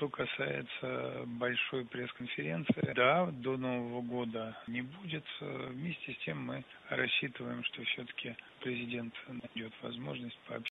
Что касается большой пресс-конференции, да, до Нового года не будет. Вместе с тем мы рассчитываем, что все-таки президент найдет возможность пообщаться